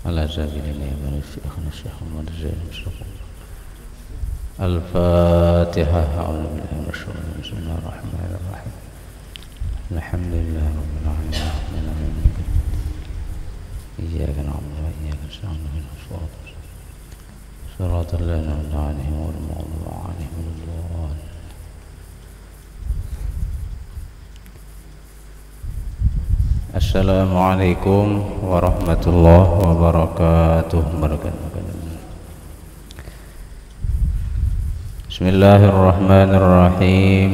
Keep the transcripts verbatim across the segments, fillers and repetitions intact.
على سبيل اليمين شيخنا الشيخ محمد الزين المصطفى. الفاتحة. أعوذ بالله من الشيطان الرجيم. بسم الله الرحمن الرحيم. الحمد لله رب العالمين الرحمن الرحيم إياك نعبد وإياك نستعين اهدنا الصراط صراط الذين أنعمت عليهم غير المغضوب عليهم ولا الضالين. Assalamualaikum warahmatullahi wabarakatuh. Bismillahirrahmanirrahim.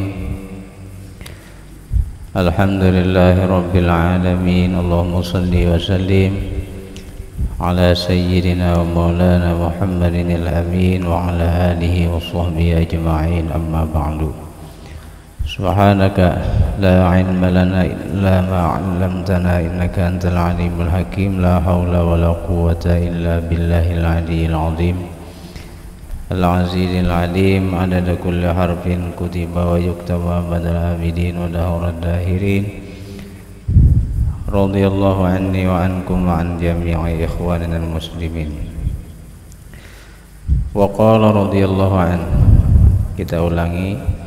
Alhamdulillahi rabbil alamin. Allahumma salli wa sallim ala sayyidina wa maulana Muhammadin al-amin wa ala alihi wa sahbihi ajma'in, amma ba'du. Subhanaka la ilma lana illa ma 'allamtana innaka antal alimul hakim. La haula wa la quwwata illa billahil aliyyil azim al-azizil alim. Adada kulli harfin kutiba wa yuktaba badal abidin wa dahurad dahirin. Radiyallahu anni wa ankum wa an jami'i ikhwanina al-muslimin. Wa qala radiyallahu an. Kita ulangi.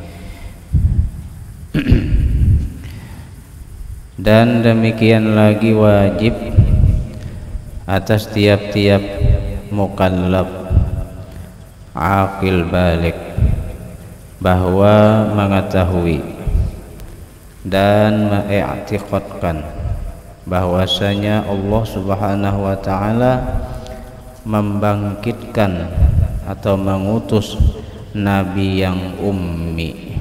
Dan demikian lagi wajib atas tiap-tiap mukallaf aqil balik bahwa mengetahui dan mengiktikadkan bahwasanya Allah Subhanahu wa taala membangkitkan atau mengutus nabi yang ummi.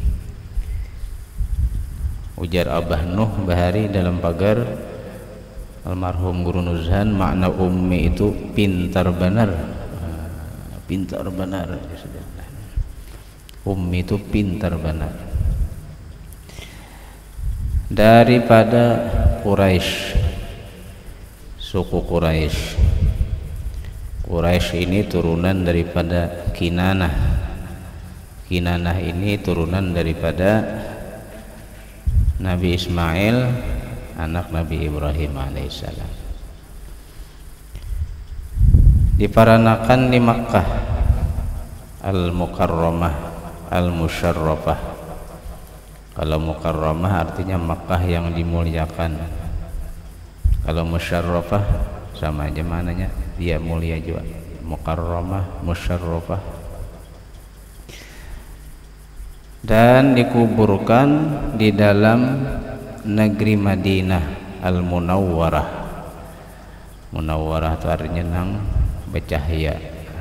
Ujar Abah Nuh Bahari dalam pagar almarhum Guru Nuzhan, makna ummi itu pintar benar. Pintar benar. Ummi itu pintar benar. Daripada Quraisy, suku Quraisy. Quraisy ini turunan daripada Kinanah. Kinanah ini turunan daripada Nabi Ismail, anak Nabi Ibrahim alaihissalam. Diparanakan di Makkah Al-Mukarramah, Al-Musyarrafah. Kalau Mukarramah artinya Makkah yang dimuliakan. Kalau Musyarrafah sama aja mananya, dia mulia juga. Mukarramah, Musyarrafah. Dan dikuburkan di dalam negeri Madinah Al-Munawwarah. Munawwarah itu artinya nang bercahaya.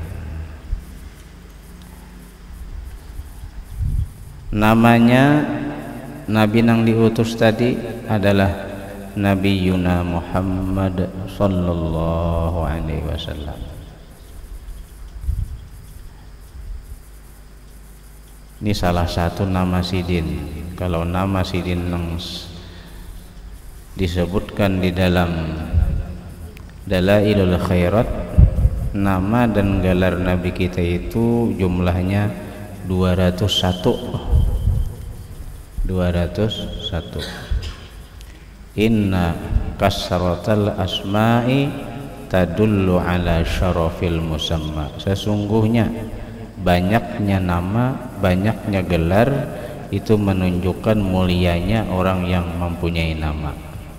Namanya Nabi nang diutus tadi adalah Nabi Yuna Muhammad sallallahu alaihi wasallam. Ini salah satu nama sidin. Kalau nama sidin yang disebutkan di dalam Dalailul Khairat, nama dan gelar Nabi kita itu jumlahnya dua ratus satu. dua ratus satu. Inna kasratal asma'i tadullu ala syarafil musamma. Sesungguhnya banyaknya nama, banyaknya gelar itu menunjukkan mulianya orang yang mempunyai nama.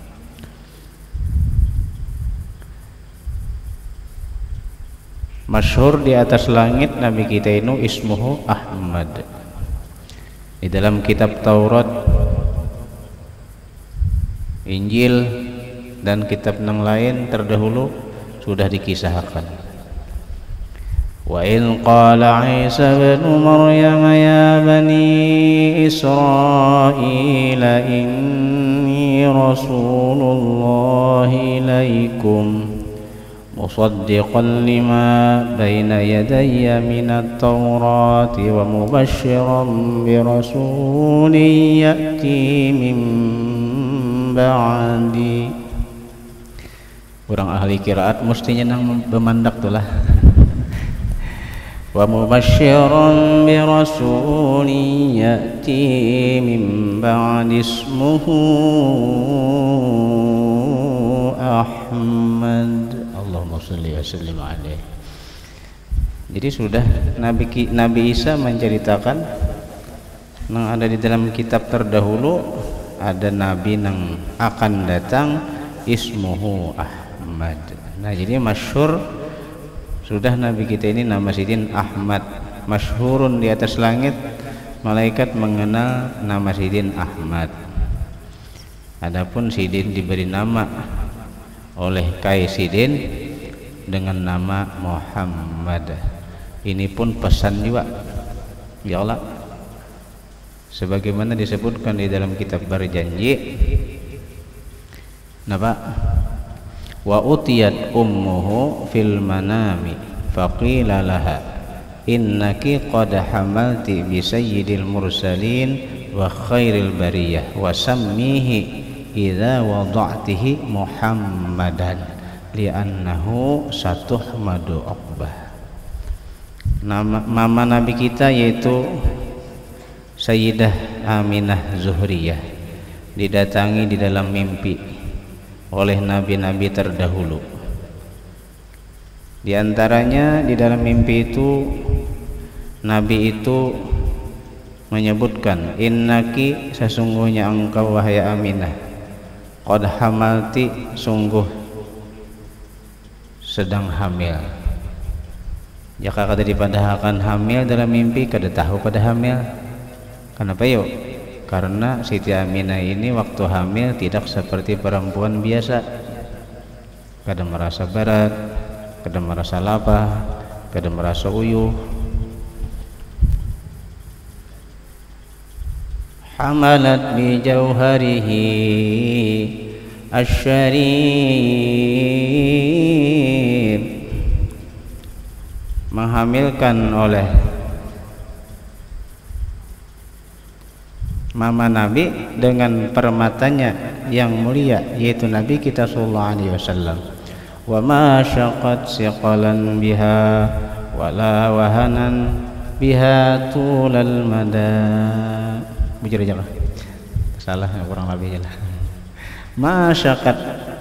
Masyhur di atas langit Nabi kita ini ismuhu Ahmad. Di dalam kitab Taurat, Injil dan kitab yang lain terdahulu sudah dikisahkan. وَإِذْ قَالَ عِيسَى ابْنُ مَرْيَمَ يَا بَنِي إِسْرَائِيلَ إِنِّي رَسُولُ اللَّهِ إِلَيْكُمْ مُصَدِّقًا لِمَا بَيْنَ يَدَيَّ مِنَ التَّوْرَاةِ وَمُبَشِّرًا بِرَسُولٍ يَأْتِي مِن بَعْدِي. Orang ahli qiraat mestinya nang bemandak tulah. Wa mubasysyiran bi rasulin ya'ti min ba'di ismuhu Ahmad. Allahumma shalli wa sallim alaihi. Jadi sudah Nabi Nabi Isa menceritakan yang ada di dalam kitab terdahulu, ada nabi yang akan datang ismuhu Ahmad. Nah, jadi masyhur sudah nabi kita ini nama Sidin Ahmad, masyhurun di atas langit, malaikat mengenal nama Sidin Ahmad. Adapun Sidin diberi nama oleh Kai Sidin dengan nama Muhammad. Ini pun pesan juga, ya Allah, sebagaimana disebutkan di dalam kitab Berjanji. Napa? Wa utiyat ummuhu fil manami faqila laha innaki qad hamalti bi sayyidil mursalin wa khairil bariyah wa sammihi idza wada'tihi Muhammadan li'annahu satuhmadu uqbah. Nama mama nabi kita yaitu Sayyidah Aminah Zuhriyah didatangi di dalam mimpi oleh nabi-nabi terdahulu. Di antaranya di dalam mimpi itu nabi itu menyebutkan, innaki, sesungguhnya engkau wahai Aminah, qad hamalti, sungguh sedang hamil. Jika kada dipadahkan hamil dalam mimpi, kada tahu pada hamil. Kenapa yuk? Karena Siti Aminah ini waktu hamil tidak seperti perempuan biasa. Kada merasa berat, kada merasa lapar, kada merasa uyuh. Hamalat bi jauharihi asyarif, menghamilkan oleh mama Nabi dengan permatanya yang mulia, yaitu Nabi kita sallallahu alaihi wasallam. Wa ma syaqat siqalan biha wala wahanan biha tulal mada. Bujur aja lah, salah kurang lebih aja lah. Ma syaqat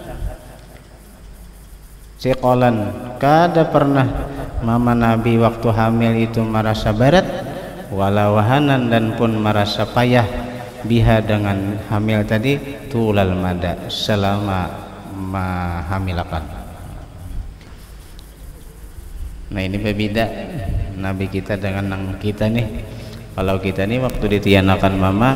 siqalan, kada pernah mama Nabi waktu hamil itu merasa berat, wala wahanan, dan pun merasa payah, biha dengan hamil tadi, tulal mada, selama menghamilakan. Nah, ini berbeda Nabi kita dengan yang kita nih. Kalau kita nih waktu ditianakan mama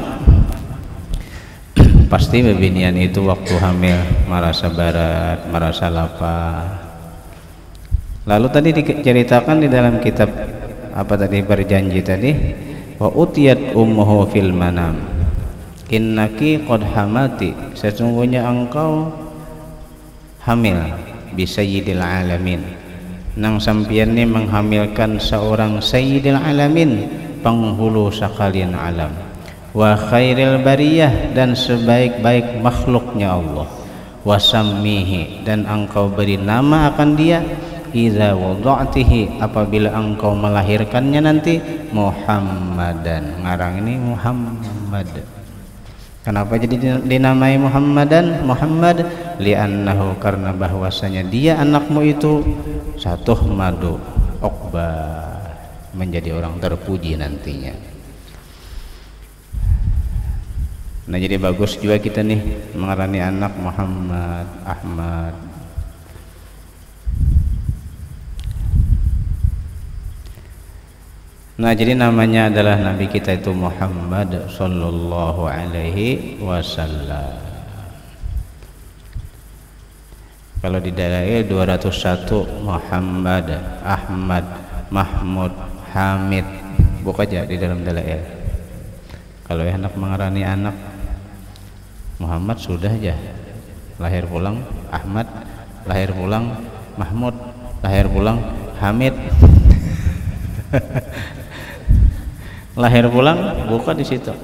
pasti bebinian itu waktu hamil merasa berat, merasa lapar. Lalu tadi diceritakan di dalam kitab apa tadi Berjanji tadi, wa utiyat ummuhu fil manam innaki qad hamati, sesungguhnya engkau hamil bi sayyidil alamin, nang sampian ni menghamilkan seorang sayyidil alamin, penghulu sekalian alam, wa khairil bariyah, dan sebaik-baik makhluknya Allah, wa sammihi, dan engkau beri nama akan dia, idza wada'tihi, apabila engkau melahirkannya nanti, Muhammadan, ngarang ini Muhammad. Kenapa jadi dinamai Muhammadan, Muhammad? Li'annahu, karena bahwasanya dia anakmu itu satuh madu uqbah, menjadi orang terpuji nantinya. Nah, jadi bagus juga kita nih mengarani anak Muhammad, Ahmad. Nah, jadi namanya adalah Nabi kita itu Muhammad sallallahu alaihi wasallam. Kalau di dalail dua ratus satu Muhammad, Ahmad, Mahmud, Hamid, buka aja di dalam dalail. Kalau ya anak mengarani anak Muhammad sudah aja, lahir pulang Ahmad, lahir pulang Mahmud, lahir pulang Hamid. Lahir pulang buka di situ.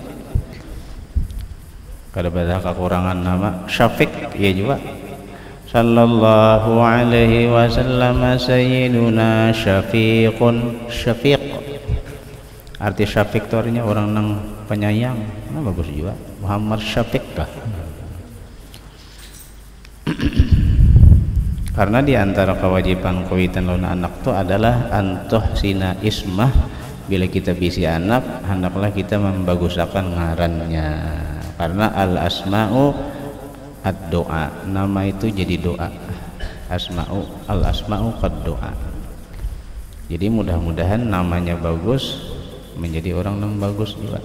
Kada ada kekurangan nama Syafiq, iya juga. Sallallahu alaihi wasallam sayyiduna syafiqun, syafiq. Arti syafiq itu artinya orang nang penyayang. Nah, bagus juga. Muhammad Syafiq kah? Karena di antara kewajiban kawitan lawan anak itu adalah antoh sina ismah. Bila kita bisi anak, hendaklah kita membagusakan ngarannya. Karena al asma'u ad-doa, nama itu jadi doa. Asma'u al asma'u qad doa. Jadi mudah-mudahan namanya bagus, menjadi orang yang bagus juga.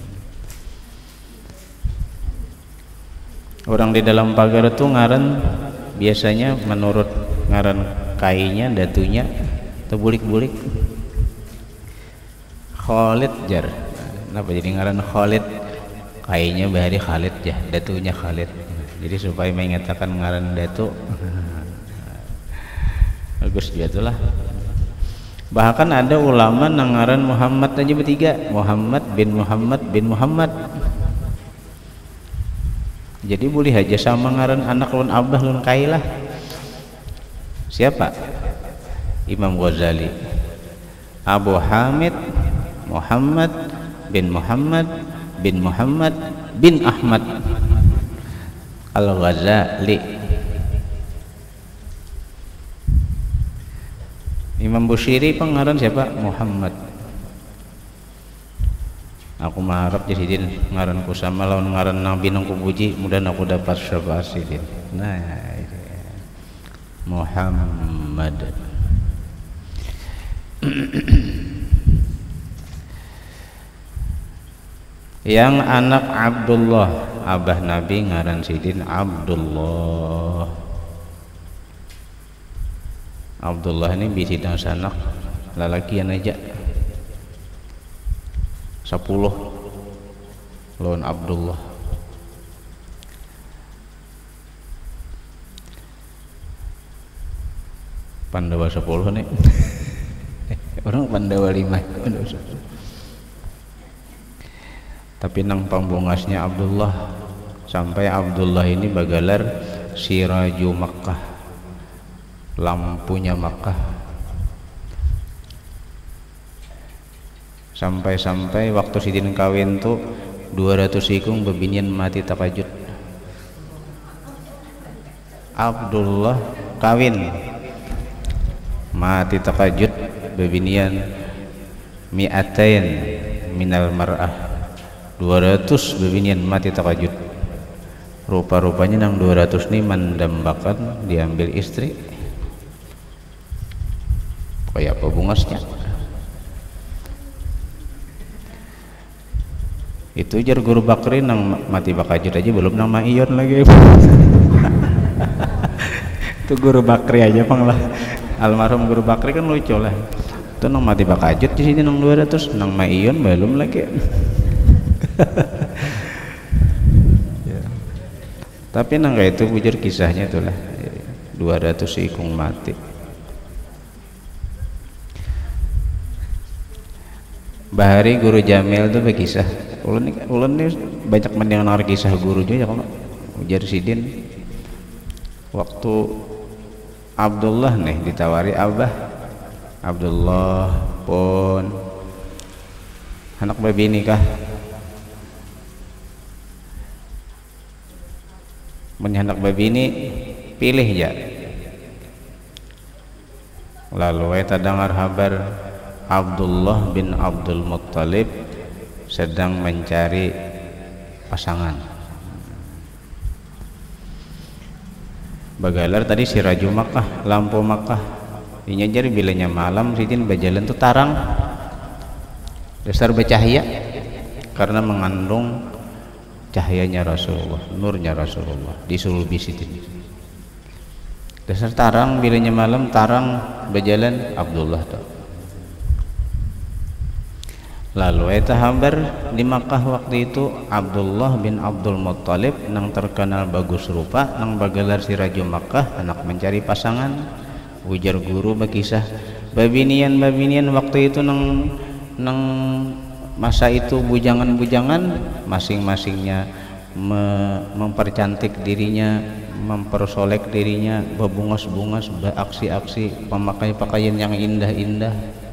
Orang di dalam pagar itu ngaran biasanya menurut ngaran kainya, datunya, terbulik-bulik. Khalid jar. Kenapa jadi ngaran Khalid? Kainya bahari Khalid ya, datunya Khalid. Jadi supaya mengatakan ngaran datu bagus juga itulah. Bahkan ada ulama nang ngaran Muhammad aja bertiga, Muhammad bin Muhammad bin Muhammad. Jadi boleh aja sama ngaran anak lun abah lun kailah. Siapa? Imam Ghazali. Abu Hamid Muhammad bin Muhammad bin Muhammad bin Ahmad Al-Ghazali. Imam Bushiri pengaran siapa? Muhammad. Aku mengharap jadi ngaranku sama lawan ngaran Nabi nang kupuji, mudah aku dapat syafaat sidin. Nah, ini. Muhammad. Yang anak Abdullah, abah Nabi ngaran sidin Abdullah. Abdullah ini bisi dan sanak lalakian aja sepuluh lawan Abdullah. Pandawa sepuluh nih. Orang Pandawa lima. Tapi nang pambungasnya Abdullah, sampai Abdullah ini bagalar Siraju Makkah, lampunya Makkah. Sampai-sampai waktu sidin kawin tuh dua ratus ikung bebinian mati takajud. Abdullah kawin mati takajud bebinian mi'atain minal mar'ah, dua ratus bebinian mati takajud. Rupa-rupanya nang dua ratus ini mendambakan diambil istri. Kayak apa bungasnya? Itu jar guru Bakri nang mati bakajut aja belum nang Maiyon lagi. Itu guru Bakri aja pang lah. Almarhum guru Bakri kan lucu lah. Itu nang mati bakajut di sini nang dua ratus, nang Maiyon belum lagi. Ya. Tapi nang kayak itu bujur kisahnya tuh lah. dua ratus ikung mati. Bahari guru Jamil tuh berkisah. Ulun ulun ini banyak mendengar kisah guru juga kalau ujar sidin. Waktu Abdullah nih ditawari abah, Abdullah pun anak babi nikah, menyanak babi ini pilih ya. Lalu kita dengar kabar Abdullah bin Abdul Muttalib sedang mencari pasangan. Bagalar tadi Siraju Makkah, lampu Makkah. Ini jadi bilanya malam sidin berjalan tuh tarang. Dasar bercahaya karena mengandung cahayanya Rasulullah, nurnya Rasulullah disuruh bisidin. Dasar tarang bilanya malam tarang berjalan Abdullah tuh. Lalu eta habar di Makkah waktu itu Abdullah bin Abdul Muttalib nang terkenal bagus rupa nang bagalar Siraju Makkah anak mencari pasangan. Ujar guru berkisah babinian babinian waktu itu nang nang masa itu bujangan-bujangan masing-masingnya me, mempercantik dirinya, mempersolek dirinya, berbungas-bungas, beraksi-aksi, memakai pakaian yang indah-indah.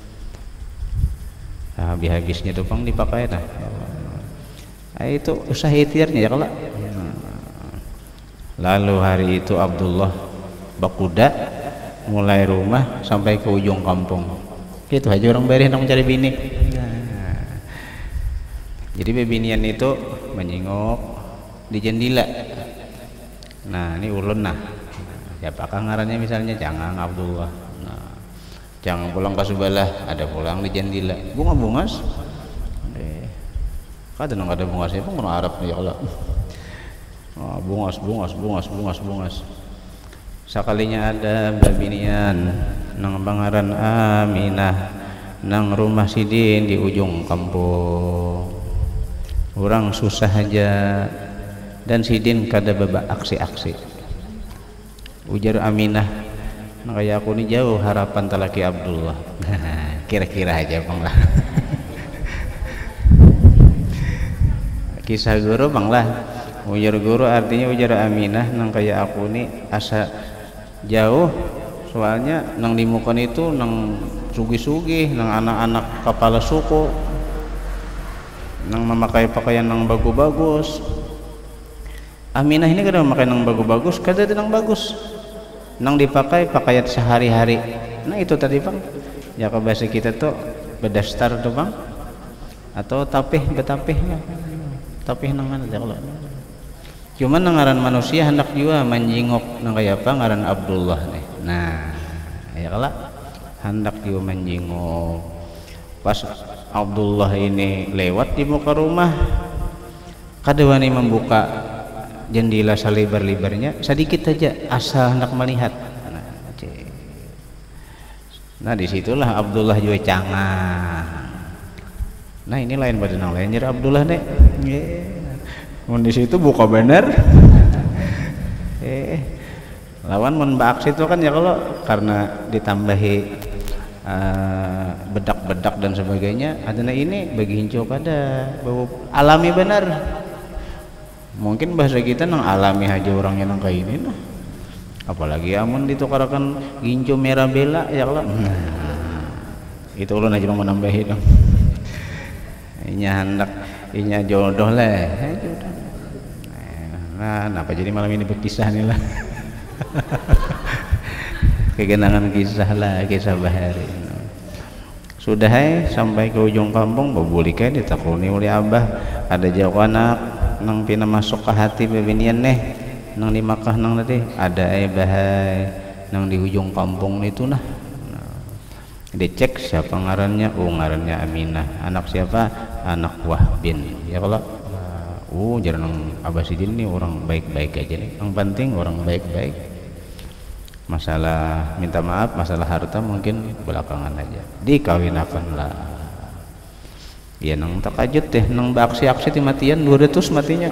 Nah, habis-habisnya tuh pang dipakai nah. Nah, itu usaha ikhtiarnya ya kalau. Lalu hari itu Abdullah bakuda mulai rumah sampai ke ujung kampung gitu aja orang bari hendak mencari bini. Nah, jadi bebinian itu menyingok di jendela. Nah ini ulun nah siapakah ngarannya misalnya Cangang Abdullah. Nah, Cangang pulang ke sebelah ada pulang di jendela bunga bungas eh kada nang ada bungasnya pun orang Arab ya Allah. Oh, bungas bungas bungas bungas bungas sakalinya ada babinian nang bangaran Aminah nang rumah Sidin di ujung kampung orang susah aja dan Sidin kada beba aksi-aksi ujar Aminah nah kayak aku nih jauh harapan talaki Abdullah. Kira-kira aja bang lah. Kisah guru bang lah ujar guru artinya ujar Aminah nang kayak aku nih asa jauh soalnya nang di muka itu nang sugi-sugi nang anak-anak kepala suku nang memakai pakaian nang bagus-bagus. Aminah ini kada memakai nang bagus-bagus kada nang bagus nang dipakai pakaian sehari-hari. Nah itu tadi bang ya ke bahasa kita tuh bedastar tuh bang atau tapih betapih tapih nang mana kalau cuman ngaran manusia hendak juga menjingok nang kayak apa ngaran Abdullah nih. Nah ya kalau hendak juga menjingok pas Abdullah ini lewat di muka rumah kada wani membuka jendela selebar-lebarnya sedikit saja asal hendak melihat. Nah, nah disitulah Abdullah juga cangang. Nah ini lain pada nang lain jadi Abdullah nih yeah. Di situ buka bener. eh lawan membak situ kan ya kalau karena ditambahi uh, bedak-bedak dan sebagainya adanya ini bagi hincu kada bau alami benar. Mungkin bahasa kita nang alami aja orangnya nang kayak ini nah. Apalagi amun ditukarakan gincu merah bela ya kalau nah, itu ulun aja mau nambahi dong. Inya hendak inya jodoh lah. Nah, kenapa jadi malam ini berkisah nih lah. Kegenangan kisah lah, kisah bahari. Sudah hai sampai ke ujung kampung babulikan ditakuni oleh abah ada jauh anak nang pina masuk ke hati bebinian nih nang di Makkah nang tadi ada ai bahai nang di ujung kampung itu nah. Nah dicek siapa ngarannya oh ngarannya Aminah anak siapa anak Wahbin ya kalau oh jarang Abah Sidin nih orang baik-baik aja nih yang penting orang baik-baik masalah minta maaf masalah harta mungkin belakangan aja dikawinakan lah ya nang takajut deh nang baaksi-aksi ti matian dua ratus matinya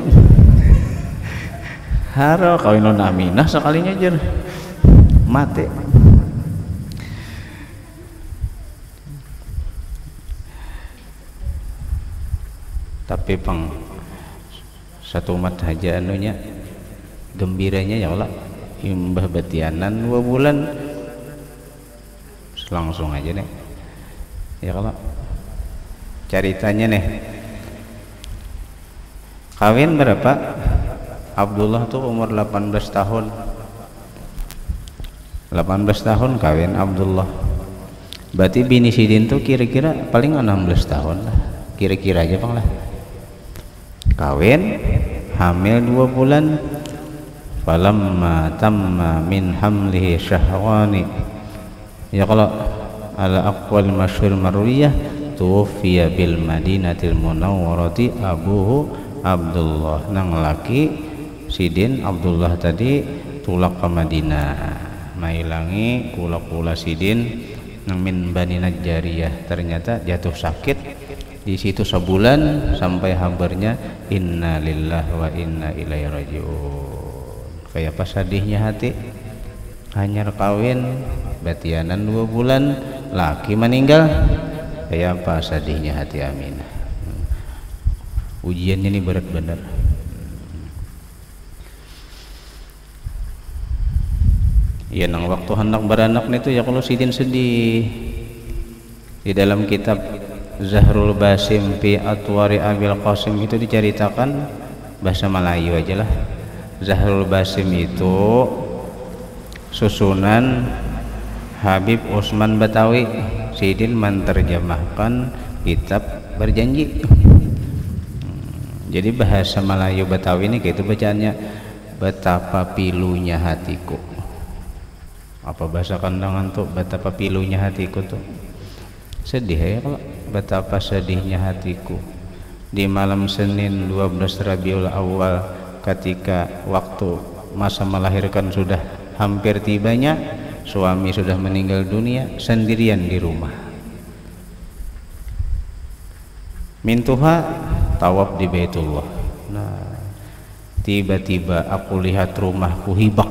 haro kawinon Aminah sekalinya jer mati. Tapi peng satu umat aja anunya gembiranya ya Allah imbah batianan dua bulan langsung aja nih ya Allah ceritanya nih kawin berapa Abdullah tuh umur delapan belas tahun delapan belas tahun kawin Abdullah berarti bini Sidin tuh kira-kira paling enam belas tahun lah kira-kira aja bang lah kawin hamil dua bulan falamma tamma min hamlihi syahwani ya kalau ala aqwal masyhur marwiyah tuwfiya bil madinatil munawwarati abuhu Abdullah nang laki Sidin Abdullah tadi tulak ke Madinah mailangi kula-kula Sidin nang min Bani Najjariyah ternyata jatuh sakit di situ sebulan sampai kabarnya inna lillahi wa inna ilaihi rajiun. Kayak apa sedihnya hati hanyar kawin batianan dua bulan laki meninggal kayak apa sedihnya hati Aminah. Ujian ini berat benar. Ya nang waktu hendak beranak itu ya kalau Sidin sedih di dalam kitab Zahrul Basim fi Atwari Abil Qasim itu diceritakan bahasa Melayu aja lah. Zahrul Basim itu susunan Habib Usman Batawi Sidin menerjemahkan kitab Berjanji. Jadi bahasa Melayu Betawi ini gitu bacaannya, betapa pilunya hatiku. Apa bahasa Kandangan tuh, betapa pilunya hatiku tuh. Sedih ya kalau betapa sedihnya hatiku di malam Senin dua belas Rabiul Awal ketika waktu masa melahirkan sudah hampir tibanya, suami sudah meninggal dunia, sendirian di rumah. Mintuha tawaf di Baitullah. Nah, tiba-tiba aku lihat rumahku hibak.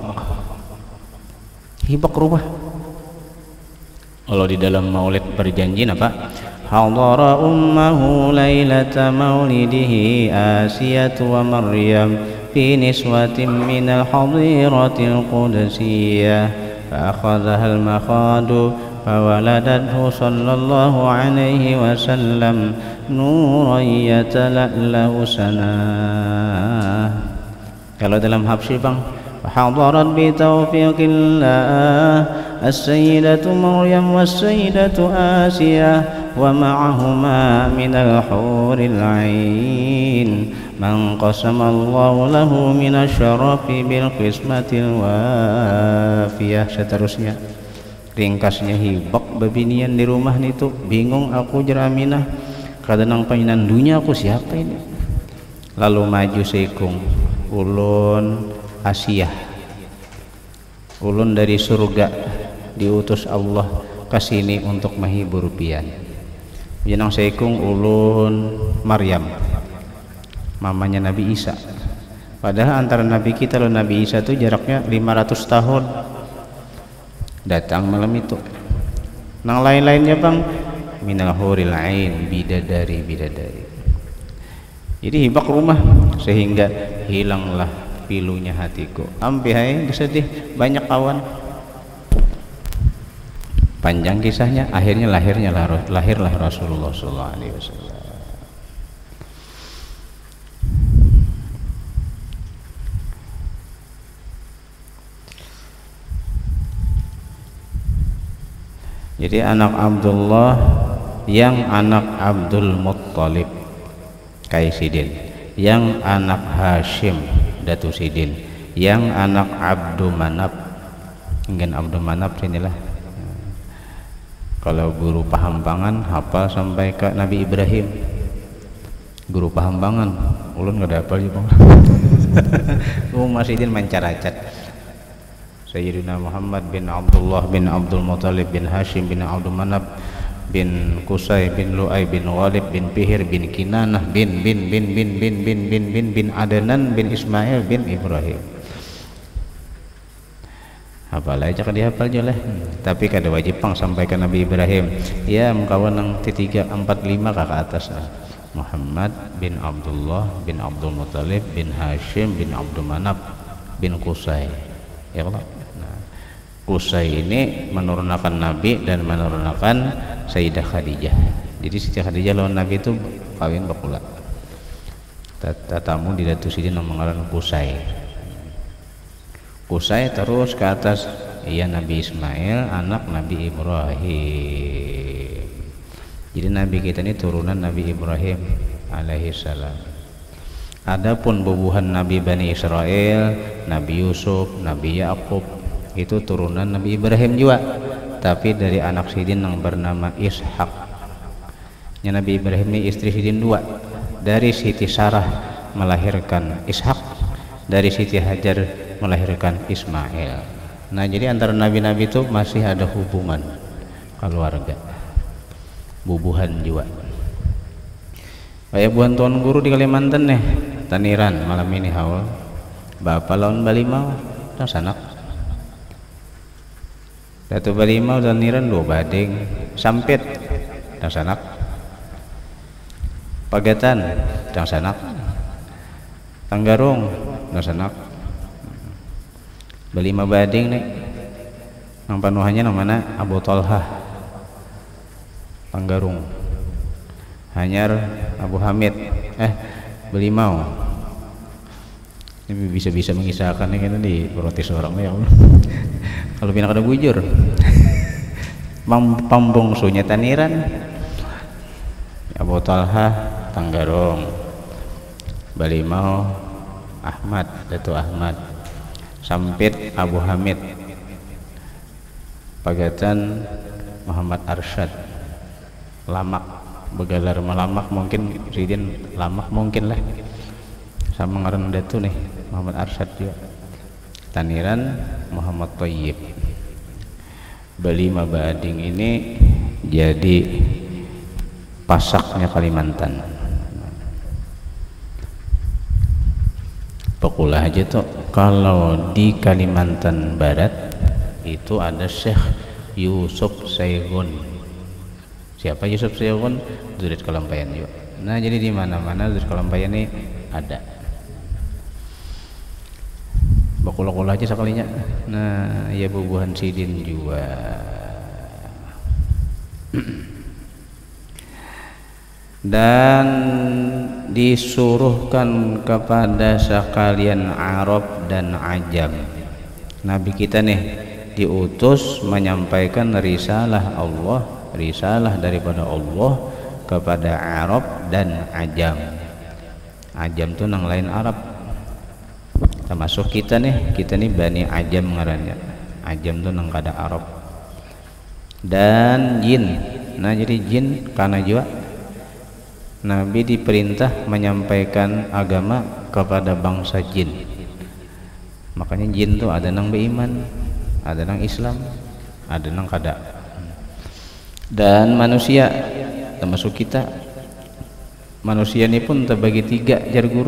Hibak rumah. Kalau di dalam Maulid Berjanji apa? Hadara ummahu lailata maulidihi Asiyatu wa Maryam fi niswatin minal hadiratil qudsiyah fa akhadhaha al-makhadu fawaladathu sallallahu alaihi wasallam nuran yatala'lahu sanah. Kalau dalam Habsyi bang, hadarat bi taufiqillah as-sayyidatu Maryam was-sayyidatu Asiyah wa ma'ahuma minal huril 'ain man qasama Allahu lahu minasyarafi bil qismatil wafiyah. Seterusnya ringkasnya hibak babinian di rumah itu bingung aku Jeraminah kadang painan dunia aku siapa ini. Lalu maju seikung ulun Asiyah, ulun dari surga diutus Allah ke sini untuk menghibur pian. Jenang seikung ulun Maryam, mamanya Nabi Isa. Padahal antara Nabi kita dan Nabi Isa itu jaraknya lima ratus tahun. Datang malam itu. Nang lain-lainnya bang, minal huril ain, bidadari bidadari. Jadi hibak rumah sehingga hilanglah pilunya hatiku. Ampi hai sedih, banyak kawan. Panjang kisahnya, akhirnya lahirnya lahirlah Rasulullah sallallahu alaihi wasallam. Jadi anak Abdullah yang anak Abdul Muttalib Kaisidin, yang anak Hashim Datu Sidin, yang anak Abdul Manaf. Mungkin Abdul Manaf inilah. Kalau guru Pahampangan hafal sampai ke Nabi Ibrahim. Guru Pahampangan, ulun nggak ada hafal juga. Lu masih din mencaracat. Sayyidina Muhammad bin Abdullah bin Abdul Muttalib bin Hashim bin Abdul Manaf bin Qusay bin Lu'ay bin Walid bin Fihir bin Kinanah bin bin bin bin bin bin bin bin bin Adnan bin Ismail bin Ibrahim. Hafal aja kan dihafal aja lah. Tapi kada wajib pang sampai ke Nabi Ibrahim. Ya mengkawan yang tiga empat lima ke atas lah. Muhammad bin Abdullah bin Abdul Muttalib bin Hashim bin Abdul Manaf bin Qusay. Ya Allah. Nah, Qusay ini menurunkan Nabi dan menurunkan Sayyidah Khadijah. Jadi Siti Khadijah lawan Nabi itu kawin bakula. Tatamu di Datu Sidin mengaran Qusay. Qusay terus ke atas, iya Nabi Ismail anak Nabi Ibrahim. Jadi Nabi kita ini turunan Nabi Ibrahim alaihi salam. Adapun bubuhan Nabi Bani Israel, Nabi Yusuf, Nabi Yakub itu turunan Nabi Ibrahim juga, tapi dari anak Sidin yang bernama Ishak. Yang Nabi Ibrahim ini istri Sidin dua. Dari Siti Sarah melahirkan Ishak, dari Siti Hajar melahirkan Ismail. Nah jadi antara nabi-nabi itu masih ada hubungan keluarga, bubuhan juga. Kayak buan tuan guru di Kalimantan nih, taniran malam ini haul bapak lawan balimau dan sanak. Datu balimau taniran dua bading sampit dan sanak. Pagatan dan sanak. Tanggarung dan sanak. Balima bading nih, nang panuhannya namanya Abu Talha, Tanggarung, Hanyar Abu Hamid, eh Belimau. Ini bisa-bisa mengisahkan ini kan di protes orang ya Allah. Kalau pindah kada bujur. Pambungsunya Taniran. Abu Talha Tanggarong. Balimau Ahmad, Datu Ahmad. Sampit Abu Hamid. Pagatan Muhammad Arsyad. Lamak begalar Malamak mungkin Ridin Lamak mungkin lah. Sama ngaran Datu nih Muhammad Arsyad juga. Taniran Muhammad Thayyib. Bali Mabading ini jadi pasaknya Kalimantan. Pekulah aja tuh kalau di Kalimantan Barat itu ada Syekh Yusuf Saigon. Siapa Yusuf Saigon? Zurid Kalampayan juga. Nah jadi di mana-mana Zurid Kalampayan ini ada. Bakul-bakul aja sekalinya. Nah ya bubuhan sidin juga. Dan disuruhkan kepada sekalian Arab dan Ajam. Nabi kita nih diutus menyampaikan risalah Allah, risalah daripada Allah kepada Arab dan Ajam. Ajam tuh nang lain Arab. Termasuk kita nih, kita nih Bani Ajam ngarannya. Ajam tuh nang kada Arab. Dan jin. Nah jadi jin karena juga Nabi diperintah menyampaikan agama kepada bangsa jin. Makanya jin tuh ada nang beriman, ada nang Islam, ada nang kada. Dan manusia termasuk kita. Manusia ini pun terbagi tiga jar guru.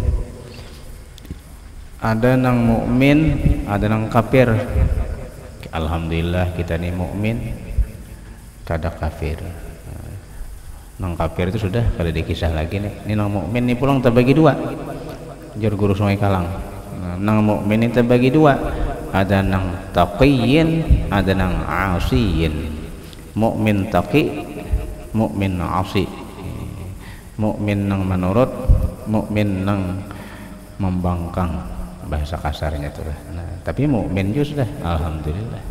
Ada nang mukmin, ada nang kafir. Alhamdulillah kita nih mukmin, kada kafir. Nang kafir itu sudah kada dikisah lagi nih. Ini nang mukmin nih pulang terbagi dua. Jar guru Sungai Kalang. Nang mukmin ini terbagi dua. Ada nang taqiyyin, ada nang asiyin. Mukmin taqi, mukmin asi. Mukmin nang menurut, mukmin nang membangkang. Bahasa kasarnya tuh. Nah, tapi mukmin juga sudah, alhamdulillah.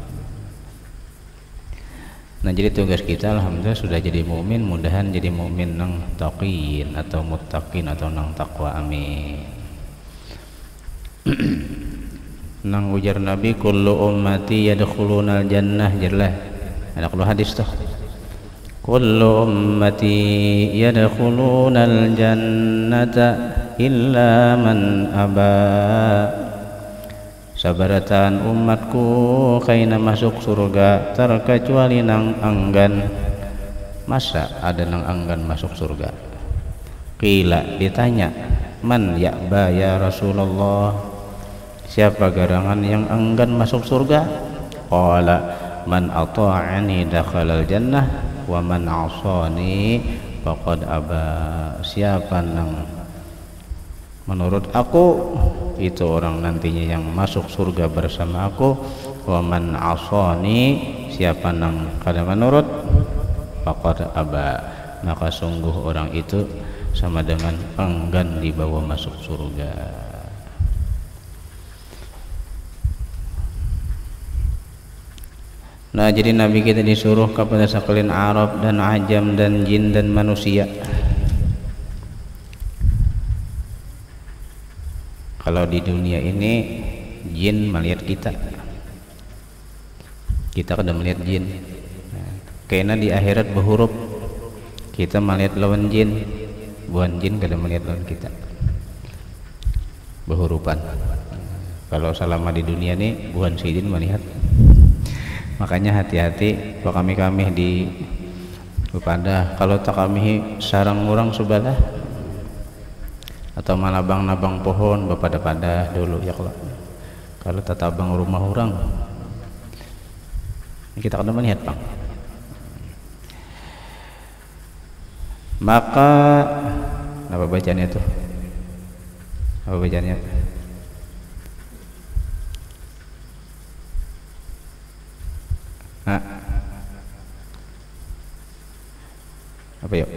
Nah, jadi tugas kita alhamdulillah sudah jadi mukmin, mudahan jadi mukmin nang taqin atau muttaqin atau nang taqwa, amin. Nang ujar Nabi kullu ummati yadkhulunal jannah jarlah. Ada kalau hadis tuh. Kullu ummati yadkhulunal jannata illa man aba. Sabaratan umatku kaina masuk surga terkecuali nang enggan. Masa ada nang enggan masuk surga? Qila ditanya, man ya'ba ya Rasulullah? Siapa garangan yang enggan masuk surga? Qala man ata'ani dakhalal jannah wa man 'asani faqad aba. Siapa nang menurut aku itu orang nantinya yang masuk surga bersama aku. Wa man 'asani, siapa nang kada menurut, faqad aba, maka sungguh orang itu sama dengan enggan dibawa masuk surga. Nah jadi Nabi kita disuruh kepada sekalian Arab dan Ajam dan jin dan manusia. Kalau di dunia ini jin melihat kita, kita kada melihat jin. Nah, karena di akhirat berhuruf kita melihat lawan jin, bukan jin kada melihat lawan kita. Berhurupan. Kalau selama di dunia ini bukan si jin melihat. Makanya hati-hati kalau kami-kami di kepada kalau tak kami sarang orang sebelah atau malabang-nabang pohon bepada-pada dulu ya kalau kalau tatabang rumah orang kita kada melihat bang. Maka apa bacanya tuh? Apa bacanya? Nah, apa yuk?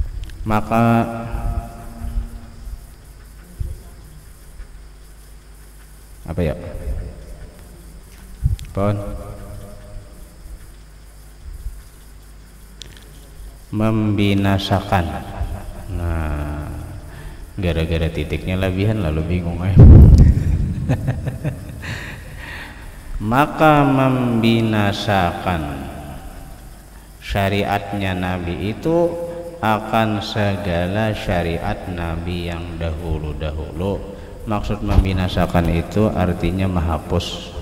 Maka ya? Pon membinasakan. Nah, gara-gara titiknya lebihan lalu bingung eh. Maka membinasakan syariatnya Nabi itu akan segala syariat Nabi yang dahulu-dahulu. Maksud membinasakan itu artinya menghapus.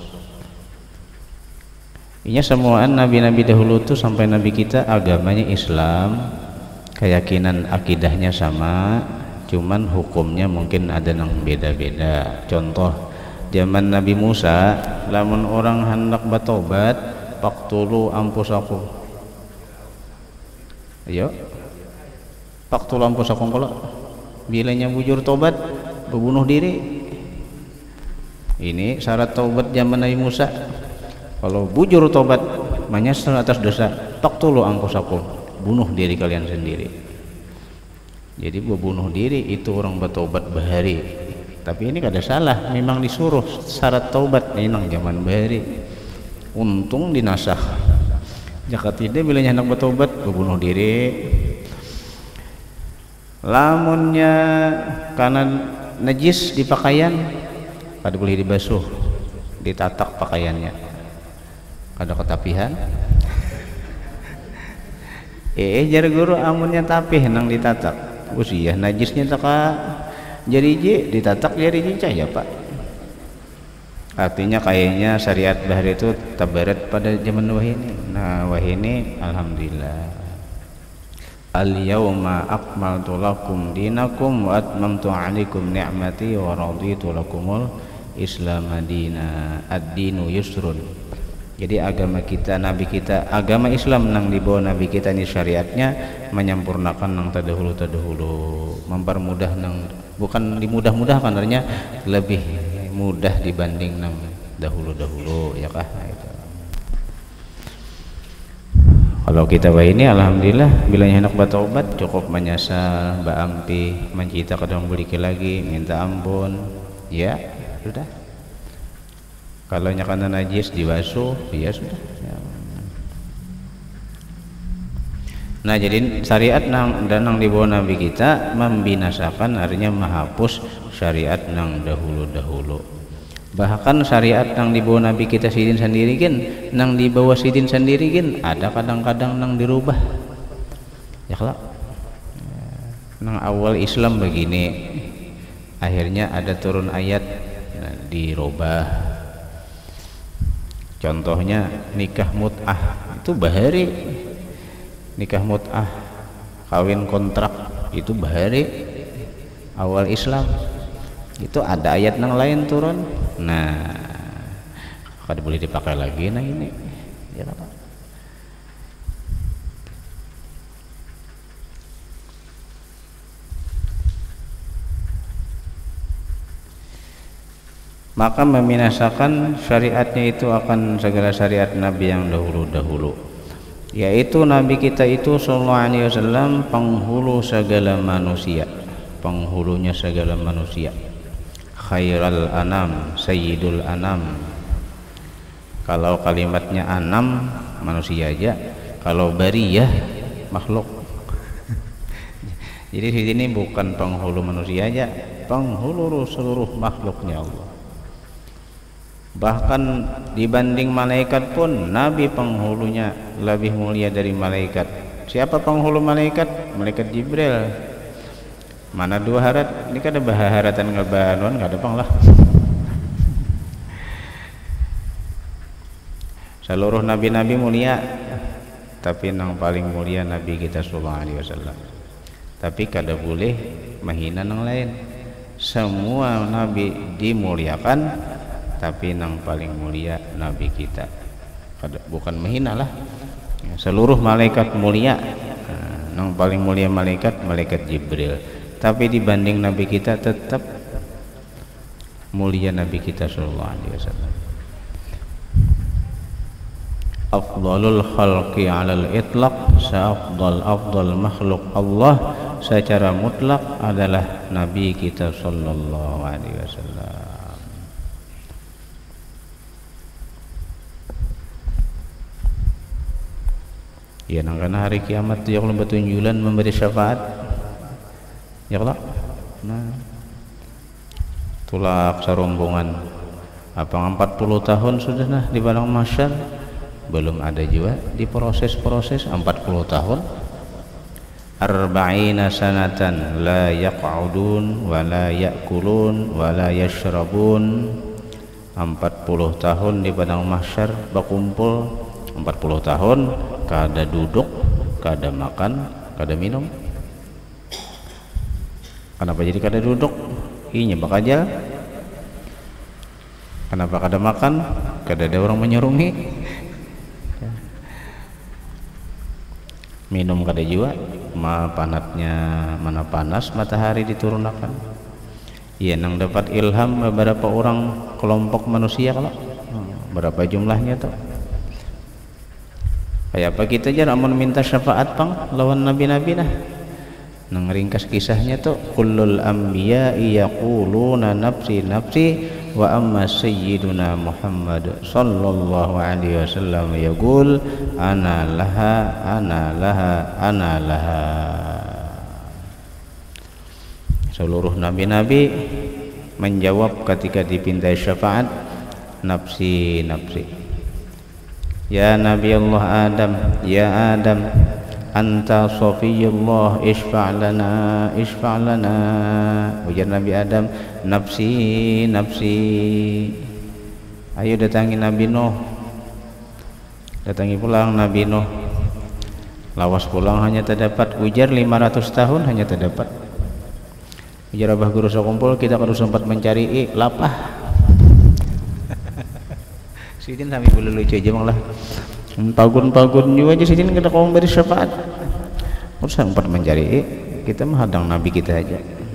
Ini semuaan nabi-nabi dahulu tuh sampai nabi kita agamanya Islam, keyakinan akidahnya sama, cuman hukumnya mungkin ada yang beda-beda. Contoh zaman Nabi Musa, lamun orang hendak bertobat, paktulu ampusakum. Ayo, paktulu ampusakum kalau bilanya bujur tobat, berbunuh diri. Ini syarat taubat zaman Nabi Musa. Kalau bujur tobat menyesal atas dosa, paktulu ampusakum, bunuh diri kalian sendiri. Jadi bunuh diri itu orang bertobat bahari. Tapi ini kada salah, memang disuruh syarat taubat nang zaman bahari. Untung dinasah. Jika tidak bila hendak bertobat bunuh diri. Lamunnya karena najis di pakaian, kada boleh dibasuh, ditatak pakaiannya. Kada ketapihan. Eh jar guru amunnya tapih nang ditatak. Usia najisnya taka jadi je ditatak jadi je ya Pak. Artinya kayaknya syariat bahari itu tabarat pada zaman wahini. Nah wahini alhamdulillah. Al-yawma akmaltu lakum dinakum wa atmamtu alaikum ni'mati wa raditu lakumul Islam madina. Ad-dinu yusrun. Jadi agama kita, nabi kita, agama Islam nang dibawa nabi kita ini syariatnya menyempurnakan nang terdahulu-terdahulu, mempermudah nang bukan dimudah-mudahkan, artinya lebih mudah dibanding nang dahulu-dahulu ya kah. Nah, itu. Kalau kita bah ini alhamdulillah bila hendak bertobat cukup menyesal, baampi, mencita kadang balik lagi, minta ampun, ya sudah. Kalau nyakana najis dibasuh, ya sudah. Ya. Nah jadi syariat nang dan nang dibawa nabi kita membinasakan, artinya menghapus syariat nang dahulu-dahulu. Bahkan syariat nang dibawa nabi kita sidin sendiri kan, nang dibawa sidin sendiri kan, ada kadang-kadang nang dirubah. Ya kalau nang awal Islam begini, akhirnya ada turun ayat nah, dirubah. Contohnya nikah mut'ah itu bahari, nikah mut'ah kawin kontrak itu bahari awal Islam. Itu ada ayat yang lain turun. Nah, kada boleh dipakai lagi nah ini. Ya apa? Maka membinasakan syariatnya itu akan segala syariat Nabi yang dahulu-dahulu, yaitu Nabi kita itu sallallahu alaihi wasallam penghulu segala manusia, penghulunya segala manusia, khairal anam, sayyidul anam. Kalau kalimatnya anam manusia aja, kalau bariyah makhluk. Jadi di sini bukan penghulu manusia aja, penghulu seluruh makhluknya Allah. Bahkan dibanding malaikat pun Nabi penghulunya lebih mulia dari malaikat. Siapa penghulu malaikat? Malaikat Jibril. Mana dua harat? Ini kan ada baharatan ngebanuan nggak ada pang lah. Seluruh nabi-nabi mulia, tapi yang paling mulia Nabi kita sallallahu alaihi wasallam. Tapi kada boleh menghina yang lain. Semua nabi dimuliakan, tapi yang paling mulia Nabi kita, bukan menghina lah. Seluruh malaikat mulia, yang paling mulia malaikat malaikat Jibril, tapi dibanding Nabi kita tetap mulia Nabi kita sallallahu alaihi wasallam. Afdalul khalqi alal itlaq, seafdal afdal makhluk Allah secara mutlak adalah Nabi kita sallallahu alaihi wasallam. Ya nang kana hari kiamat tu Allah betunjulan memberi syafaat. Ya Allah. Nah. Tulak sarombongan. Apa empat puluh tahun sudah nah di padang mahsyar belum ada juga di proses-proses empat puluh tahun. Arba'ina sanatan la yaq'udun wa la ya'kulun wa la yashrabun. Empat puluh tahun di padang mahsyar berkumpul. Empat puluh tahun kada duduk, kada makan, kada minum. Kenapa jadi kada duduk? Inya bakajal. Kenapa kada makan? Kada ada orang menyerungi. Minum kada juga. Ma panatnya mana panas matahari diturunkan. Iya nang dapat ilham beberapa orang kelompok manusia kalau berapa jumlahnya tuh. Kayak apa kita aja namun minta syafaat pang lawan nabi-nabi nah. Nang ringkas kisahnya tuh kullul anbiya'i yaquluna nafsi nafsi wa amma sayyiduna Muhammad sallallahu alaihi wasallam yaqul ana laha ana laha ana laha. Seluruh nabi-nabi menjawab ketika dipintai syafaat nafsi nafsi. Ya Nabi Allah Adam, ya Adam, anta safiyullah, isfa' lana, isfa' lana. Ujar Nabi Adam, nafsi, nafsi. Ayo datangi Nabi Nuh. Datangi pulang Nabi Nuh. Lawas pulang hanya terdapat ujar lima ratus tahun hanya terdapat. Ujar Abah Guru Sokumpul kita kalau sempat mencari i, lapah. Sidin sampai boleh lucu aja malah pagun-pagun juga aja sidin kita kau beri syafaat harus sempat mencari kita menghadang Nabi kita aja.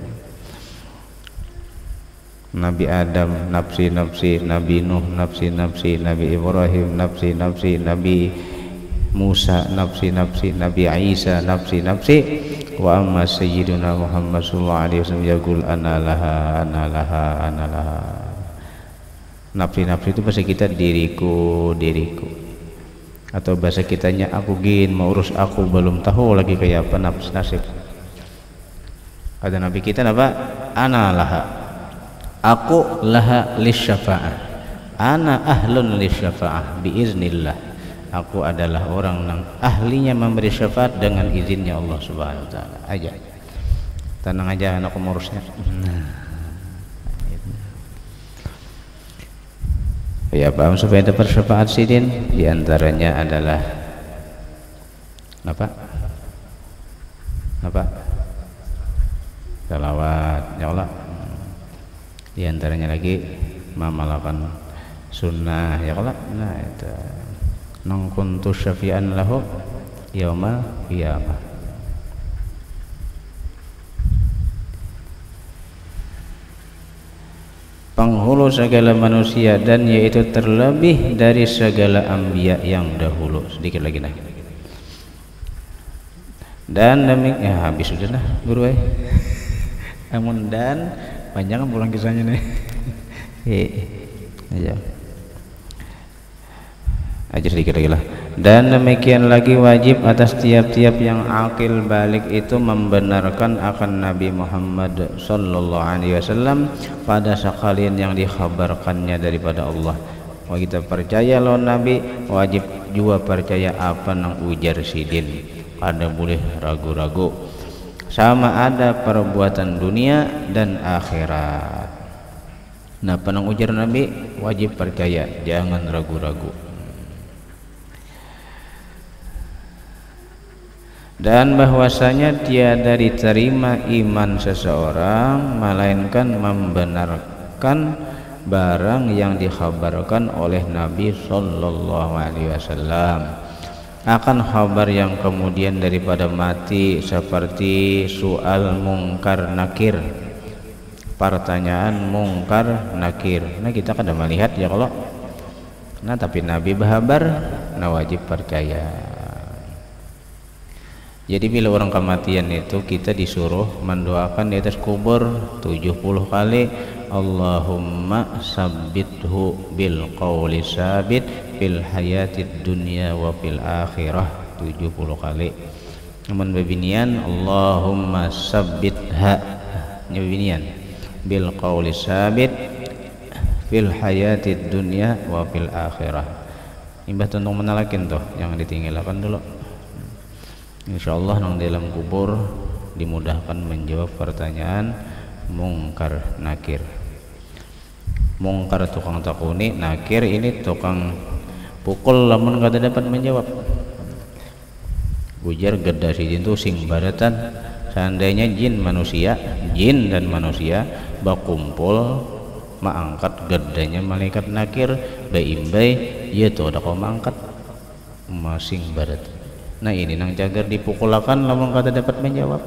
Nabi Adam nafsi nafsi, Nabi Nuh nafsi nafsi, Nabi Ibrahim nafsi nafsi, Nabi Musa nafsi nafsi, Nabi Isa nafsi nafsi, wa amma sayyiduna Muhammad sallallahu alaihi wasallam yaqul ana laha ana laha ana laha. Nafsi-nafsi itu bahasa kita diriku, diriku. Atau bahasa kitanya aku gin, mau urus aku belum tahu lagi kayak apa nafs nasib. Ada nabi kita apa? Ana laha. Aku laha lisyafa'ah. Ana ahlun lisyafa'ah biiznillah. Aku adalah orang yang ahlinya memberi syafaat dengan izinnya Allah Subhanahu wa taala. Aja. Tenang aja anak mengurusnya. Nah. Ya paham supaya dapat syafaat sidin diantaranya adalah apa? Apa? Salawat ya Allah. Diantaranya lagi memalakan sunnah ya Allah. Nah itu nang kuntu syafi'an lahu yaumal qiyamah. Penghulu segala manusia dan yaitu terlebih dari segala anbiya yang dahulu. Sedikit lagi nah. Dan demi ya habis sudah nah guru eh. Amun dan panjang pulang kisahnya nih. Eh, aja. Aja sedikit lagi lah. Dan demikian lagi wajib atas tiap-tiap yang akil balik itu membenarkan akan Nabi Muhammad sallallahu alaihi wasallam pada sekalian yang dikhabarkannya daripada Allah. Wah kita percaya loh Nabi, wajib juga percaya apa nang ujar sidin. Ada boleh ragu-ragu. Sama ada perbuatan dunia dan akhirat. Nah penang ujar Nabi wajib percaya, jangan ragu-ragu. Dan bahwasanya tiada diterima iman seseorang melainkan membenarkan barang yang dikhabarkan oleh Nabi sallallahu alaihi wasallam akan kabar yang kemudian daripada mati seperti soal mungkar nakir, pertanyaan mungkar nakir. Nah kita kada melihat ya kalau nah tapi Nabi berhabar nah wajib percaya. Jadi bila orang kematian itu kita disuruh mendoakan di atas kubur tujuh puluh kali Allahumma sabbithu bil qawli sabit fil hayatid dunya wa fil akhirah. tujuh puluh kali. Namun babinian Allahumma sabbitha babinian bil qawli sabit fil hayatid dunya wa fil akhirah. Imbah tuntung menalakin tuh, jangan ditinggalkan dulu. Insyaallah nang dalam kubur dimudahkan menjawab pertanyaan mungkar nakir. Mungkar tukang takuni, nakir ini tukang pukul lamun kada dapat menjawab. Ujar geda si jin tu sing baratan. Seandainya jin manusia, jin dan manusia bakumpul maangkat gedanya malaikat nakir baimbai ya tuh ada kau maangkat masing barat. Nah ini nang jagar dipukulakan lamun kada dapat menjawab.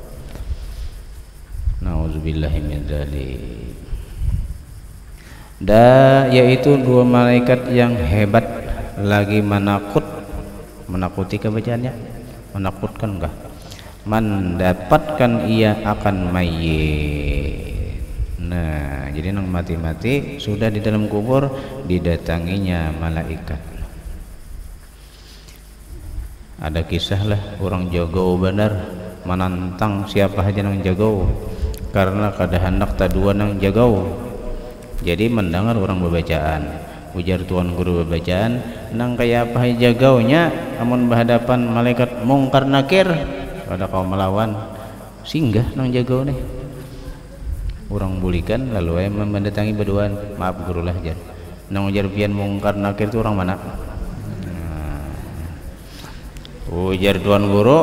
Nauzubillahi min dzalik. Da yaitu dua malaikat yang hebat lagi menakut menakuti kebacaannya menakutkan enggak mendapatkan ia akan mayit. Nah jadi nang mati-mati sudah di dalam kubur didatanginya malaikat. Ada kisah lah orang jago benar menantang siapa aja nang jago karena kada hendak tadua nang jago. Jadi mendengar orang berbacaan, ujar tuan guru berbacaan, nang kaya apa jagaunya, amun berhadapan malaikat mungkar nakir, kada kau melawan, singgah nang jagau nih. Orang bulikan lalu ayam mendatangi berduaan, maaf guru lah jar, nang ujar pian mungkar nakir itu orang mana? Nah, ujar tuan guru,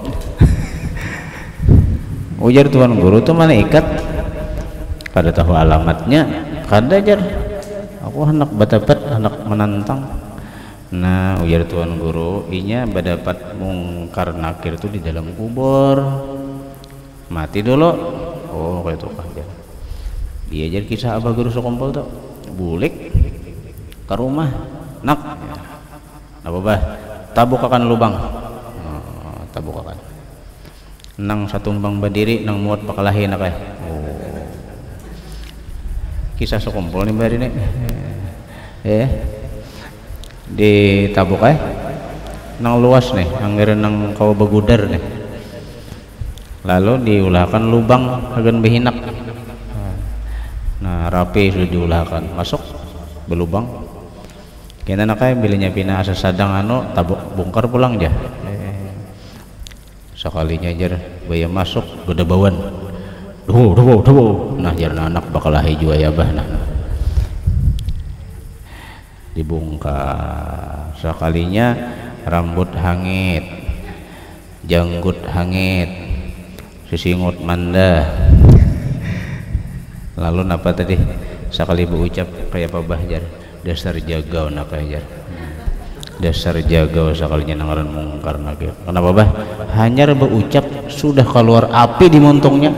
ujar tuan guru itu malaikat, kada tahu alamatnya. Kada jar aku hendak batapat hendak menantang. Nah ujar tuan guru inya badapat mungkar nakir itu di dalam kubur mati dulu. Oh kayak itu kah jar dia jar kisah abah guru sekompol tuh bulik ke rumah nak apa bah tabuk akan lubang oh, tabuk akan nang satu bang berdiri nang muat pakalahi nak eh oh kisah sekumpul nih mbak ini eh di tabuk eh nang luas nih anggaran nang kau begudar nih lalu diulahkan lubang agan behinak. Nah rapi sudah diulahkan masuk belubang kena nakai bilanya pina asa sadang anu tabuk bongkar pulang aja eh. Sekalinya jar baya masuk gede bawan duh duh duh nah jarna anak bakal lahir jua ya bah nah dibongkar sekalinya rambut hangit janggut hangit sisingut manda lalu napa tadi sekali berucap kayak apa bah jar dasar jagau nak jar dasar jagau sekalinya nangaran mungkar nakir kenapa bah hanya berucap sudah keluar api di montongnya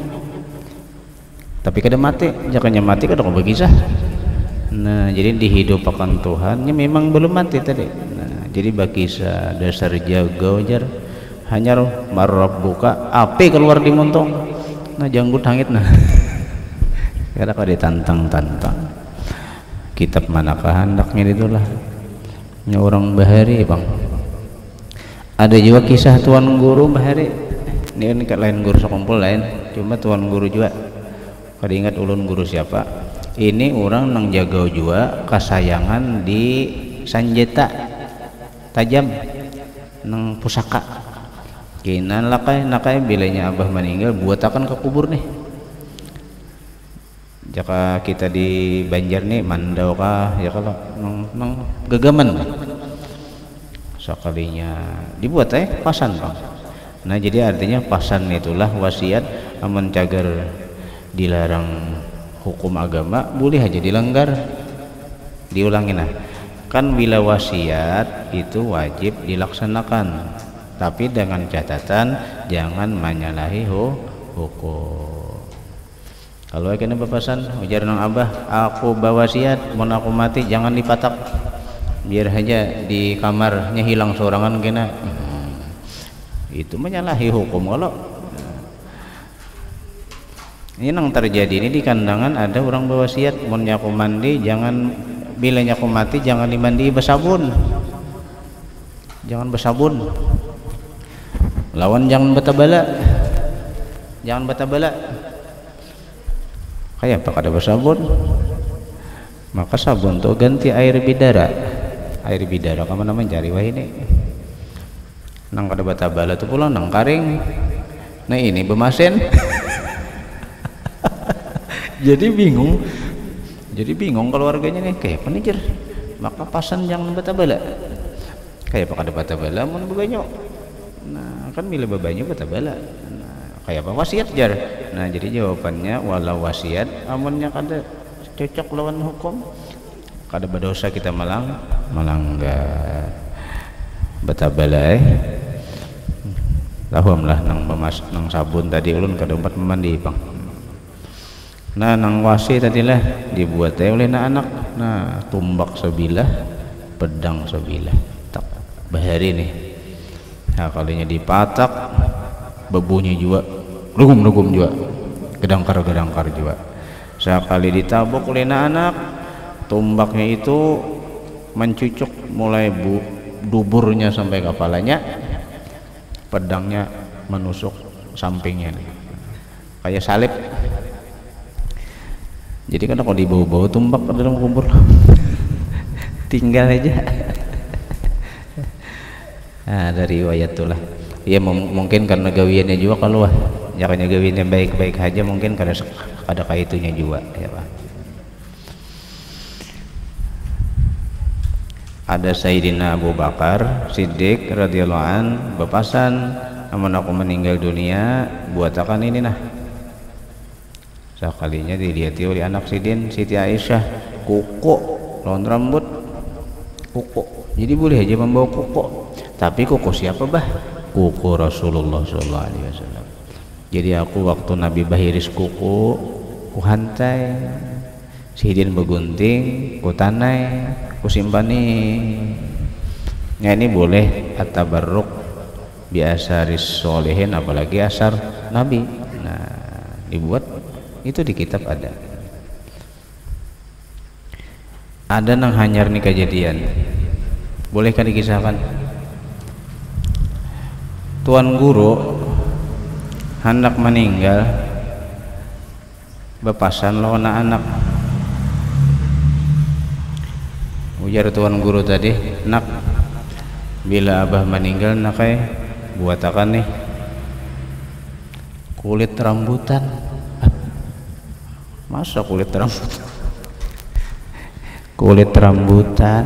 tapi kada mati, jangannya mati kada kau berkisah. Nah jadi dihidupkan Tuhannya memang belum mati tadi. Nah jadi berkisah dasar jago jar hanya marab buka api keluar di montong. Nah janggut hangit nah kada kau ditantang-tantang kitab manakah hendaknya itulah nya orang bahari bang ada juga kisah tuan guru bahari ini kan lain guru sekumpul lain cuma tuan guru juga kada ingat ulun guru siapa ini orang nang jagau jua kasayangan di sanjeta tajam nang pusaka kinan lakai nakai bilanya abah meninggal buat akan ke kubur nih jika kita di Banjar nih mandau kah ya kalau nang, nang gegaman sekalinya dibuat eh pasan bang. Nah jadi artinya pasan itulah wasiat aman cagar dilarang hukum agama boleh aja dilanggar diulangi. Nah kan bila wasiat itu wajib dilaksanakan tapi dengan catatan jangan menyalahi hukum. Kalau kena papasan ujar nang abah aku bawa wasiat mau aku mati jangan dipatak biar aja di kamarnya hilang sorangan kena hmm. Itu menyalahi hukum. Kalau ini yang terjadi ini di kandangan ada orang berwasiat mau nyaku mandi jangan bila nyaku mati jangan dimandi bersabun jangan bersabun, lawan jangan batabala, jangan batabala. Kayak apa kada bersabun? Maka sabun tuh ganti air bidara, air bidara kamu namanya cari wah ini. Nang kada batabala tuh pulang nang karing. Nah ini bemasen. Jadi bingung, jadi bingung keluarganya nih kayak penijer. Maka pasan jangan batabala. Kayak apa kada batabala mun bebanyo. Nah kan bila bebanyo batabala. Nah, kayak apa wasiat jar. Nah jadi jawabannya walau wasiat amunnya kada cocok lawan hukum kada berdosa kita malang melanggar batabala eh. Lahum lah nang pemas nang sabun tadi ulun kada umpat mandi bang. Nah nang wasi tadilah dibuat oleh anak. Nah tumbak sebilah, pedang sebilah, tak bahari nih. Nah kalinya dipatak, berbunyi juga, rugum-rugum juga, gedangkar-gedangkar juga. Sekali ditabuk oleh anak, tumbaknya itu mencucuk mulai bu, duburnya sampai kepalanya, pedangnya menusuk sampingnya nih. Kayak salib. Jadi kan kalau dibawa-bawa tumbak ke dalam kubur tinggal aja. Nah dari riwayat itulah ya mungkin karena gawiannya juga kalau wah jangan gawiannya baik-baik aja mungkin kada ada kaitunya juga ya Pak. Ada Sayyidina Abu Bakar Siddiq radhiyallahu an bepasan amun aku meninggal dunia buatakan ini nah. Sekalinya dilihat oleh anak Sidin Siti Aisyah kuku lawan rambut kuku, jadi boleh aja membawa kuku, tapi kuku siapa bah? Kuku Rasulullah shallallahu alaihi wasallam. Jadi aku waktu Nabi bahiris kuku ku hantai, Sidin begunting ku tanai ku simpani. Nah ini boleh at-tabarruk biasa risolehin apalagi asar Nabi. Nah dibuat itu di kitab ada ada nang hanyar nih kejadian bolehkah dikisahkan? Tuan guru hendak meninggal bepasan lawan anak. Ujar tuan guru tadi, nak bila abah meninggal nak eh buatakan nih kulit rambutan. Masa kulit rambutan? Kulit rambutan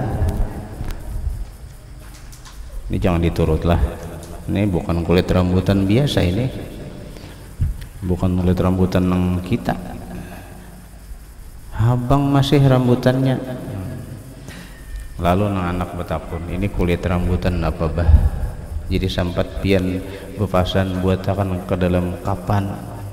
ini jangan diturut lah. Ini bukan kulit rambutan biasa, ini bukan kulit rambutan yang kita. Abang masih rambutannya. Lalu nang anak betapun ini kulit rambutan apa bah? Jadi sampat pian bepasan buatakan ke dalam kapan.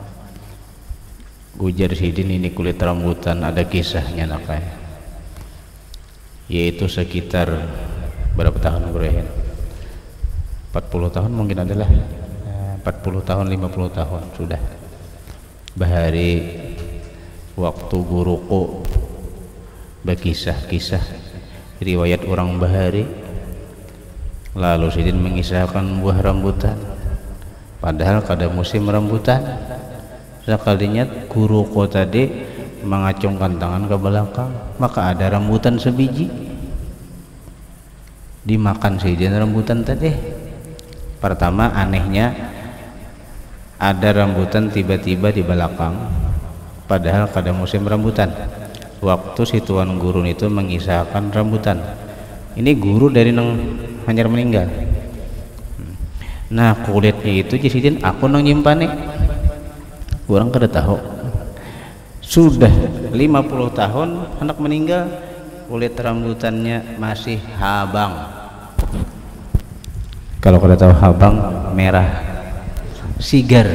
Ujar Sidin ini kulit rambutan ada kisahnya nakai, yaitu sekitar berapa tahun berakhir empat puluh tahun mungkin adalah empat puluh tahun lima puluh tahun sudah bahari waktu guruku berkisah-kisah riwayat orang bahari. Lalu Sidin mengisahkan buah rambutan padahal kada musim rambutan. Sekalinya guruku tadi mengacungkan tangan ke belakang, maka ada rambutan sebiji. Dimakan Sidin rambutan tadi. Pertama anehnya ada rambutan tiba-tiba di belakang, padahal kada musim rambutan. Waktu si tuan guru itu mengisahkan rambutan. Ini guru dari nang hanyar meninggal. Nah kulitnya itu Sidin aku nang nyimpane. Orang kada tahu sudah lima puluh tahun anak meninggal kulit rambutannya masih habang. Kalau kada tahu habang merah sigar,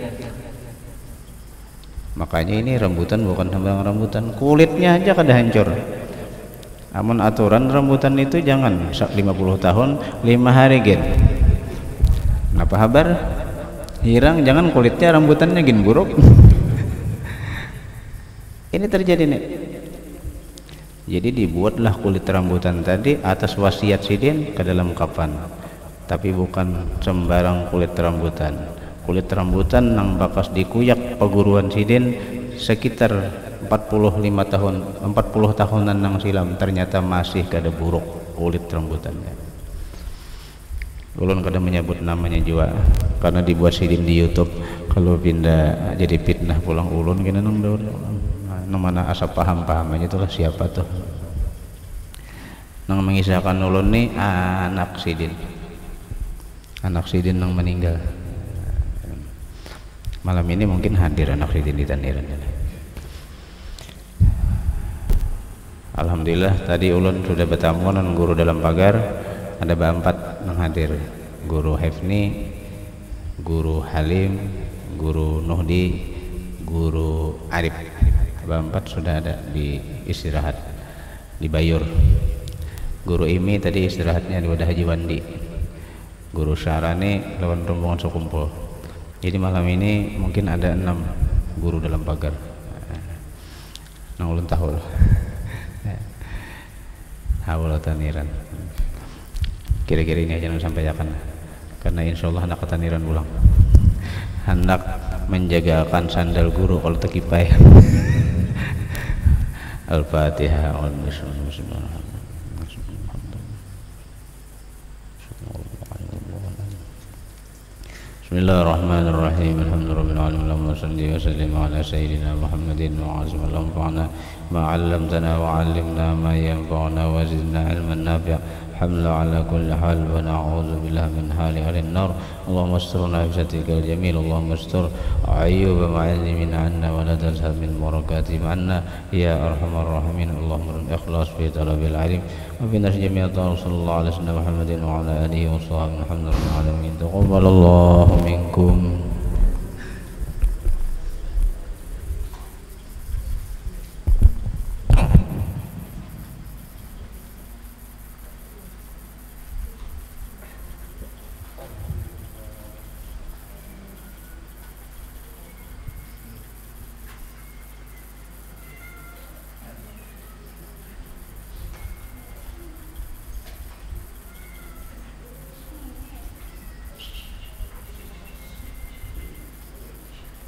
makanya ini rambutan bukan habang rambutan, kulitnya aja kada hancur. Amun aturan rambutan itu jangan lima puluh tahun lima hari gen. Kenapa habar? Hirang jangan kulitnya rambutannya gin buruk. Ini terjadi nih. Jadi dibuatlah kulit rambutan tadi atas wasiat Sidin ke dalam kapan. tapi bukan sembarang kulit rambutan. Kulit rambutan nang bakas dikuyak paguruan sidin sekitar empat puluh lima tahun empat puluh tahunan nang silam ternyata masih kada buruk kulit rambutannya. Ulun kada menyebut namanya juga karena dibuat sidin di YouTube. Kalau pindah jadi fitnah pulang ulun kena nang daur nang mana asap paham-paham aja itulah siapa tuh nang mengisahkan ulun nih anak sidin anak sidin nang meninggal. Malam ini mungkin hadir anak sidin di Taniran. Alhamdulillah tadi ulun sudah bertamu dengan guru dalam pagar, ada berempat yang hadir, guru Hefni, guru Halim, guru Nuhdi, guru Arif. Berempat sudah ada di istirahat di Bayur. Guru Imi tadi istirahatnya di Wadah Haji Wandi. Guru Syarani lawan rombongan sekumpul. Jadi malam ini mungkin ada enam guru dalam pagar. Nah ulun tahu Hawala Taniran. Kira-kira ini aja yang sampaikan karena insya Allah anak Taniran pulang hendak menjagakan sandal guru kalau tekipai. Al-Fatihah. Bismillahirrahmanirrahim. Alhamdulillahirabbil alamin. Allahumma shalli wa sallim ala sayyidina Muhammadin wa azim al-anfa'na ma 'allamtana wa 'allimna ma yanfa'una wa zidna 'ilman nafi'a. Hamla ala kulli hal wa na'udzu billahi min hali ahlin nar. Allahumma asturna bi satrikal jamil. Allahumma astur ayyuba ma'allimin 'anna wa la tazhab min barakati ma'anna ya arhamar rahimin. Allahumma rin ikhlas fi talabil ilm wa bi nasj jami'at Rasulullah sallallahu alaihi wasallam Muhammadin wa ala alihi wa sahbihi alhamdulillahi alamin. Taqabbalallahu minkum.